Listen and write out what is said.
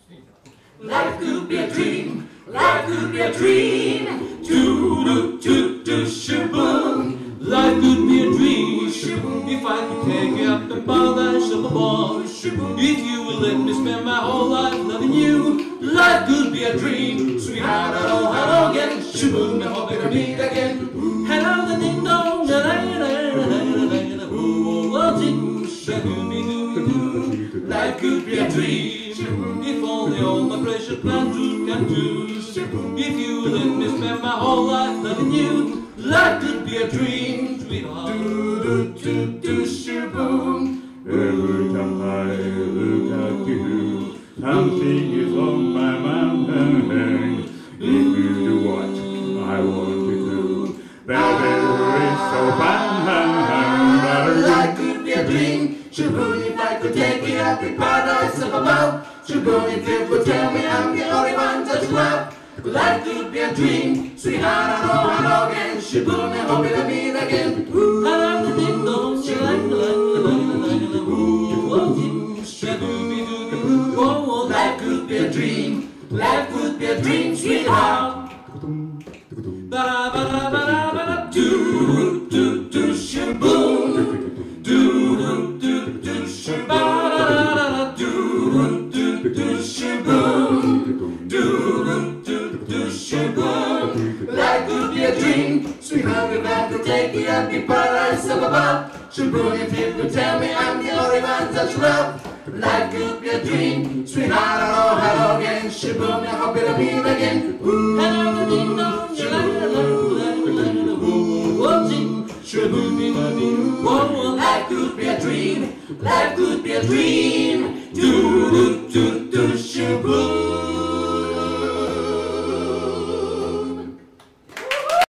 Life could be a dream, life could be a dream. Do-do-do-do, shaboom. Life could be a dream, shaboom. If I could take you up and paradise of a ball, shaboom. If you will let me spend my whole life loving you, life could be a dream. Sweetheart, hello again, shaboom. I hope we'll meet again. Hello, the ding dong, life could be a dream, if only all my precious plans would come true. If you let me spend my whole life loving you, life could be a dream, sweetheart. Do-do-do-do, shaboom. Every time I look at you, something is on my mind. If you do what I want you to, baby, it's so fine. Life could be a dream, shaboom. If I could take you up in paradise up above, shaboom. If you could tell me I'm the only one that you love, life could be a dream, sweetheart. Hello again, shaboom. I hope we'll meet again. Hello, the ding dong, life could be a dream, life could be a dream, sweetheart. Do-do-do-do, shaboom. Do-do-do-do, shaboom. Do-do-do-do, shaboom. Do-do-do-do, shaboom. Life could be a dream, sweetheart. If I could take you up in paradise up above, shaboom. If you could tell me I'm the only one that you love, life could be a dream, sweetheart. Hello again, shaboom. I hope we'll meet again. hello, the ding dong, Life could be a dream, life could be a dream. Do-do-do-do, shaboom.